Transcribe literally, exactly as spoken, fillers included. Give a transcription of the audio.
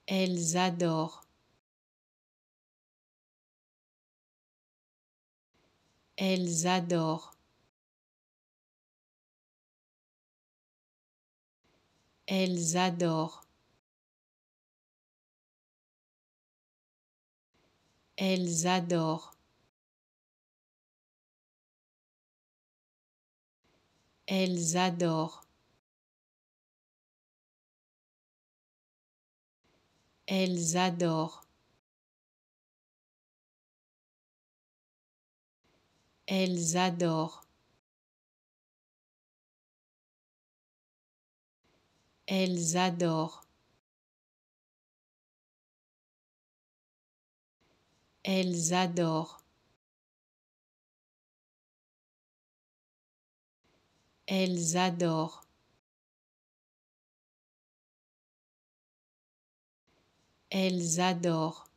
Elles adorent. Elles adorent. Elles adorent. Elles adorent. Elles adorent. Elles adorent. Elles adorent. Elles adorent. Elles adorent. Elles adorent. Elles adorent.